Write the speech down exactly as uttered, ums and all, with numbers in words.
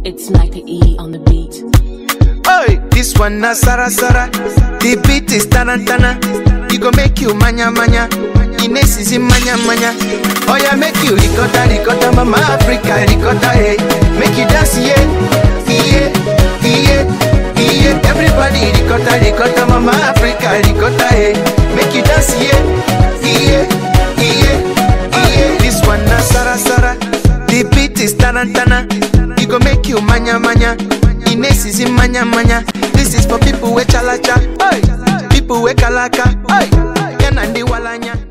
It's Micah E on the beat. Oi, this one na Sara Sara. The beat is tarantana. You go make you manya manya. Ines is in manya manya. Oh yeah, make you ricotta ricotta, mama Africa ricotta, hey. Make you dance, yeah, yeah, yeah, yeah. Everybody ricotta ricotta, mama Africa ricotta, hey. Make you dance, yeah, yeah, yeah, yeah. This one na Sara Sara. The beat is tarantana. You go make you manya manya. Ines is in manya manya. This is for people with chalacha, hey. People with kalaka, hey. Yanandi walanya.